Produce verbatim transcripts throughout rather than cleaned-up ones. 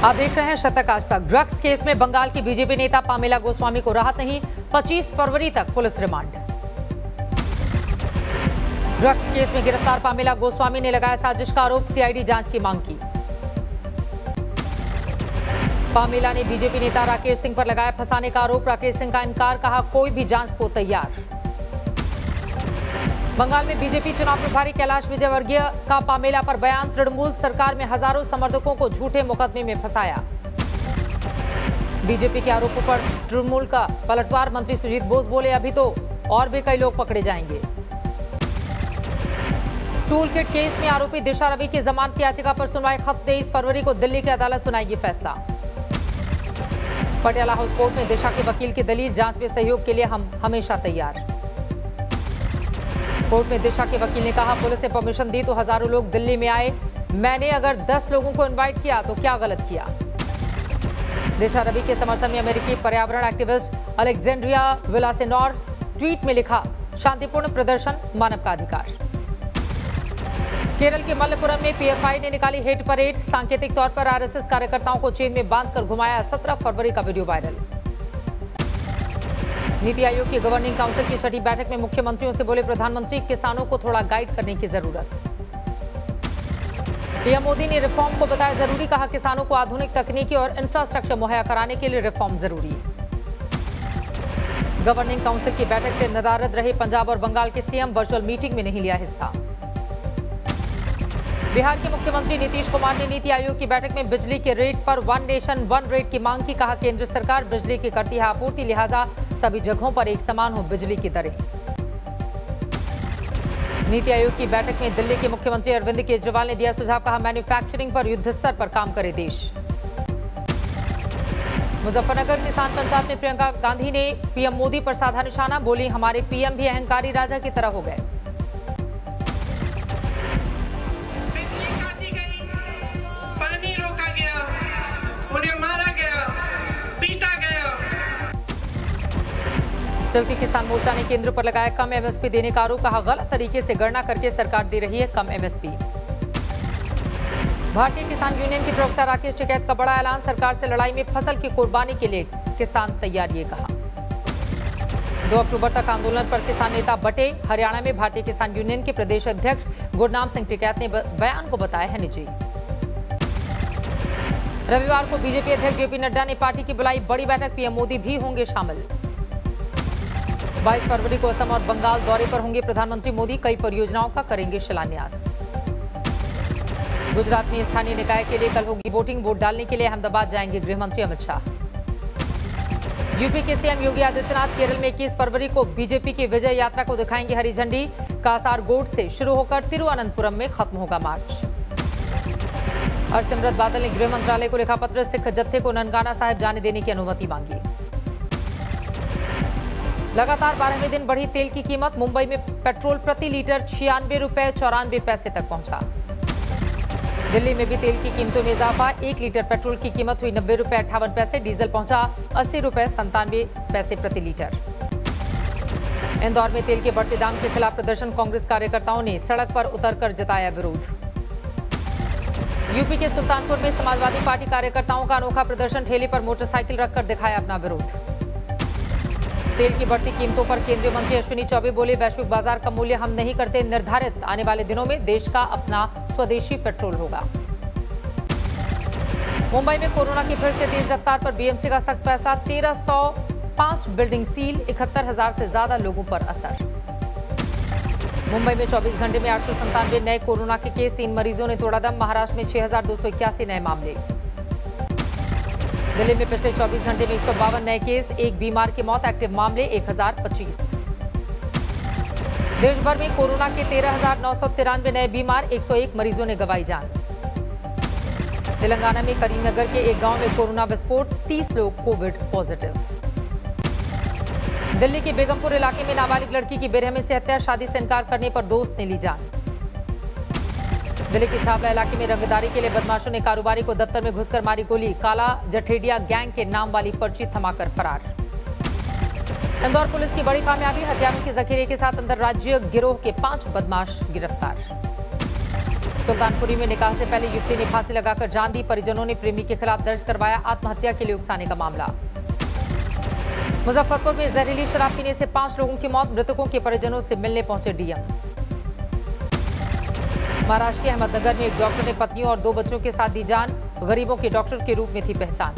आप देख रहे हैं शतक आज तक। ड्रग्स केस में बंगाल की बीजेपी नेता पामेला गोस्वामी को राहत नहीं, पच्चीस फरवरी तक पुलिस रिमांड। ड्रग्स केस में गिरफ्तार पामेला गोस्वामी ने लगाया साजिश का आरोप, सीआईडी जांच की मांग की। पामेला ने बीजेपी नेता राकेश सिंह पर लगाया फंसाने का आरोप, राकेश सिंह का इनकार, कहा कोई भी जांच को तैयार। बंगाल में बीजेपी चुनाव प्रभारी कैलाश विजयवर्गीय का पामेला पर बयान, तृणमूल सरकार में हजारों समर्थकों को झूठे मुकदमे में फंसाया। बीजेपी के आरोपों पर तृणमूल का पलटवार, मंत्री सुजीत बोस बोले अभी तो और भी कई लोग पकड़े जाएंगे। टूल किट केस में आरोपी दिशा रवि की जमानत याचिका पर सुनवाई खत्म, तेईस फरवरी को दिल्ली की अदालत सुनाएगी फैसला। पटियाला हाउस कोर्ट में दिशा के वकील की दलील, जांच में सहयोग के लिए हम हमेशा तैयार। कोर्ट में दिशा के वकील ने कहा पुलिस ने परमिशन दी तो हजारों लोग दिल्ली में आए, मैंने अगर दस लोगों को इनवाइट किया तो क्या गलत किया। दिशा रवि के समर्थन में अमेरिकी पर्यावरण एक्टिविस्ट अलेक्जेंड्रिया विलासेनोर ट्वीट में लिखा, शांतिपूर्ण प्रदर्शन मानव का अधिकार। केरल के मल्लपुरम में पीएफआई ने निकाली हेट परेड, सांकेतिक तौर पर आरएसएस कार्यकर्ताओं को चेन में बांधकर घुमाया, सत्रह फरवरी का वीडियो वायरल। नीति आयोग की गवर्निंग काउंसिल की छठी बैठक में मुख्यमंत्रियों से बोले प्रधानमंत्री, किसानों को थोड़ा गाइड करने की जरूरत। पीएम मोदी ने रिफॉर्म को बताया जरूरी, कहा किसानों को आधुनिक तकनीकी और इंफ्रास्ट्रक्चर मुहैया कराने के लिए रिफॉर्म जरूरी। गवर्निंग काउंसिल की बैठक से नदारद रहे पंजाब और बंगाल के सीएम, वर्चुअल मीटिंग में नहीं लिया हिस्सा। बिहार के मुख्यमंत्री नीतीश कुमार ने नीति आयोग की बैठक में बिजली के रेट पर वन नेशन वन रेट की मांग की, कहा केंद्र सरकार बिजली की करती है आपूर्ति, लिहाजा सभी जगहों पर एक समान हो बिजली की दरें। नीति आयोग की बैठक में दिल्ली के मुख्यमंत्री अरविंद केजरीवाल ने दिया सुझाव, कहा मैन्युफैक्चरिंग पर युद्ध स्तर पर काम करे देश। मुजफ्फरनगर किसान पंचायत में प्रियंका गांधी ने पीएम मोदी पर साधा निशाना, बोली हमारे पीएम भी अहंकारी राजा की तरह हो गए। संयुक्त किसान मोर्चा ने केंद्र पर लगाया कम एमएसपी देने का आरोप, कहा गलत तरीके से गणना करके सरकार दे रही है कम एमएसपी। भारतीय किसान यूनियन के प्रवक्ता राकेश टिकैत का बड़ा ऐलान, सरकार से लड़ाई में फसल की कुर्बानी के लिए किसान तैयार, ये कहा। दो अक्टूबर तक आंदोलन पर किसान नेता बटे, हरियाणा में भारतीय किसान यूनियन के प्रदेश अध्यक्ष गुरनाम सिंह टिकैत ने बयान को बताया है निजी। रविवार को बीजेपी अध्यक्ष जेपी नड्डा ने पार्टी की बुलाई बड़ी बैठक, पीएम मोदी भी होंगे शामिल। बाईस फरवरी को असम और बंगाल दौरे पर होंगे प्रधानमंत्री मोदी, कई परियोजनाओं का करेंगे शिलान्यास। गुजरात में स्थानीय निकाय के लिए कल होगी वोटिंग, वोट डालने के लिए अहमदाबाद जाएंगे गृह मंत्री अमित शाह। यूपी के सीएम योगी आदित्यनाथ केरल में इक्कीस फरवरी को बीजेपी की विजय यात्रा को दिखाएंगे हरी झंडी, कासारगोड से शुरू होकर तिरुवनंतपुरम में खत्म होगा मार्च। हरसिमरत बादल ने गृह मंत्रालय को लिखा पत्र, सिख जत्थे को ननकाना साहिब जाने देने की अनुमति मांगी। लगातार बारहवें दिन बढ़ी तेल की कीमत, मुंबई में पेट्रोल प्रति लीटर छियानवे रुपए चौरानवे पैसे तक पहुंचा। दिल्ली में भी तेल की कीमतों में इजाफा, एक लीटर पेट्रोल की कीमत हुई नब्बे रुपए अट्ठावन पैसे, डीजल पहुंचा अस्सी रुपए संतानवे पैसे प्रति लीटर। इंदौर में तेल के बढ़ते दाम के खिलाफ प्रदर्शन, कांग्रेस कार्यकर्ताओं ने सड़क पर उतरकर जताया विरोध। यूपी के सुल्तानपुर में समाजवादी पार्टी कार्यकर्ताओं का अनोखा प्रदर्शन, ठेले पर मोटरसाइकिल रखकर दिखाया अपना विरोध। तेल की बढ़ती कीमतों पर केंद्रीय मंत्री अश्विनी चौबे बोले, वैश्विक बाजार का मूल्य हम नहीं करते निर्धारित, आने वाले दिनों में देश का अपना स्वदेशी पेट्रोल होगा। मुंबई में कोरोना की फिर से तेज रफ्तार पर बीएमसी का सख्त फैसला, तेरह सौ पांच बिल्डिंग सील, इकहत्तर हजार से ज्यादा लोगों पर असर। मुंबई में चौबीस घंटे में आठ सौ संतानवे नए कोरोना के केस, तीन मरीजों ने तोड़ा दम, महाराष्ट्र में छह हजार दो सौ इक्यासी नए मामले। दिल्ली में पिछले चौबीस घंटे में एक सौ बावन नए केस, एक बीमार की मौत, एक्टिव मामले एक हजार पच्चीस। देश भर में कोरोना के तेरह हजार नौ सौ तिरानवे नए बीमार, एक सौ एक मरीजों ने गंवाई जान। तेलंगाना में करीमनगर के एक गांव में कोरोना विस्फोट, तीस लोग कोविड पॉजिटिव। दिल्ली के बेगमपुर इलाके में नाबालिग लड़की की बेरहमी से हत्या, शादी से इनकार करने पर दोस्त ने ली जान। दिल्ली के छावला इलाके में रंगदारी के लिए बदमाशों ने कारोबारी को दफ्तर में घुसकर मारी गोली, काला जठेडिया गैंग के नाम वाली पर्ची थमाकर फरार। इंदौर पुलिस की बड़ी कामयाबी, हथियारों के जखीरे के साथ अंतर्राज्यीय गिरोह के पांच बदमाश गिरफ्तार। सुल्तानपुरी में निकाह से पहले युवती ने फांसी लगाकर जान दी। परिजनों ने प्रेमी के खिलाफ दर्ज करवाया आत्महत्या के लिए उकसाने का मामला। मुजफ्फरपुर में जहरीली शराब पीने से पांच लोगों की मौत। मृतकों के परिजनों से मिलने पहुंचे डीएम। महाराष्ट्र के अहमदनगर में एक डॉक्टर ने पत्नी और दो बच्चों के साथ दी जान। गरीबों के डॉक्टर के रूप में थी पहचान।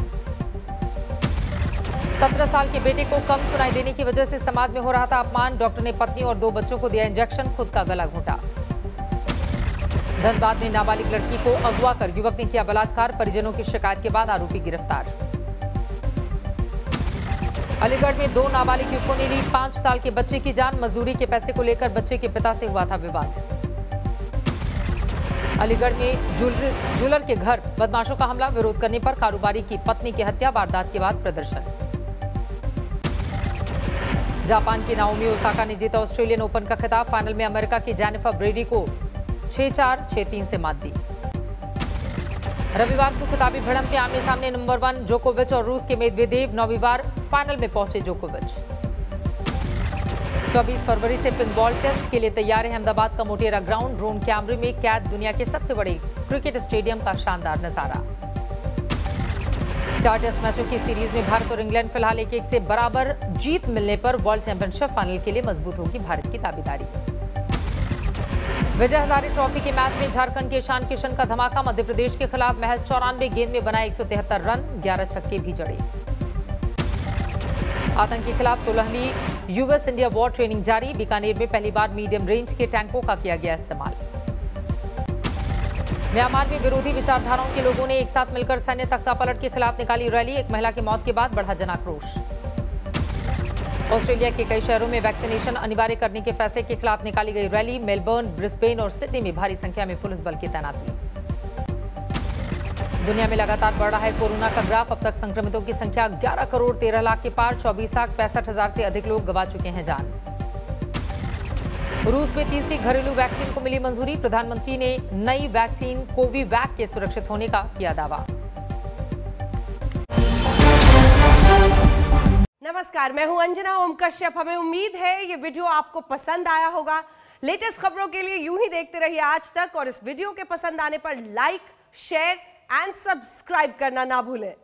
सत्रह साल के बेटे को कम सुनाई देने की वजह से समाज में हो रहा था अपमान। डॉक्टर ने पत्नी और दो बच्चों को दिया इंजेक्शन, खुद का गला घोंटा। धनबाद में नाबालिग लड़की को अगवा कर युवक ने किया बलात्कार। परिजनों की शिकायत के बाद आरोपी गिरफ्तार। अलीगढ़ में दो नाबालिग युवकों ने ली पांच साल के बच्चे की जान। मजदूरी के पैसे को लेकर बच्चे के पिता से हुआ था विवाद। अलीगढ़ में ज्वेलर के घर बदमाशों का हमला। विरोध करने पर कारोबारी की पत्नी की हत्या। वारदात के बाद प्रदर्शन। जापान की नाओमी ओसाका ने जीता ऑस्ट्रेलियन ओपन का खिताब। फाइनल में अमेरिका की जेनिफर ब्रेडी को छह चार छह तीन से मात दी। रविवार को खिताबी भिड़ंत में आमने सामने नंबर वन जोकोविच और रूस के मेदवेदेव। नौवीं बार फाइनल में पहुंचे जोकोविच। चौबीस फरवरी से पिनबॉल टेस्ट के लिए तैयार है अहमदाबाद का मोटेरा ग्राउंड। ड्रोन कैमरे में कैद दुनिया के सबसे बड़े क्रिकेट स्टेडियम का शानदार नजारा। चार टेस्ट मैचों की सीरीज में भारत और इंग्लैंड फिलहाल एक एक से बराबर। जीत मिलने पर वर्ल्ड चैंपियनशिप फाइनल के लिए मजबूत होगी भारत की दावेदारी। विजय हजारे ट्रॉफी के मैच में झारखंड के ईशान किशन का धमाका। मध्य प्रदेश के खिलाफ महज चौरानवे गेंद में बनाए एक सौ तिहत्तर रन, ग्यारह छक्के भी जड़े। आतंक के खिलाफ सोलहवीं यूएस इंडिया वॉर ट्रेनिंग जारी। बीकानेर में पहली बार मीडियम रेंज के टैंकों का किया गया इस्तेमाल। म्यांमार में विरोधी विचारधाराओं के लोगों ने एक साथ मिलकर सैन्य तख्तापलट के खिलाफ निकाली रैली। एक महिला की मौत के बाद बढ़ा जनाक्रोश। ऑस्ट्रेलिया के कई शहरों में वैक्सीनेशन अनिवार्य करने के फैसले के खिलाफ निकाली गई रैली। मेलबर्न, ब्रिस्बेन और सिडनी में भारी संख्या में पुलिस बल की तैनाती। दुनिया में लगातार बढ़ रहा है कोरोना का ग्राफ। अब तक संक्रमितों की संख्या ग्यारह करोड़ तेरह लाख के पार। चौबीस लाख पैंसठ हजार से अधिक लोग गंवा चुके हैं जान। रूस में तीसरी घरेलू वैक्सीन को मिली मंजूरी। प्रधानमंत्री ने नई वैक्सीन कोविवैक के सुरक्षित होने का किया दावा। नमस्कार, मैं हूं अंजना ओम कश्यप। हमें उम्मीद है ये वीडियो आपको पसंद आया होगा। लेटेस्ट खबरों के लिए यूं ही देखते रहिए आज तक और इस वीडियो के पसंद आने पर लाइक, शेयर एंड सब्सक्राइब करना ना भूलें।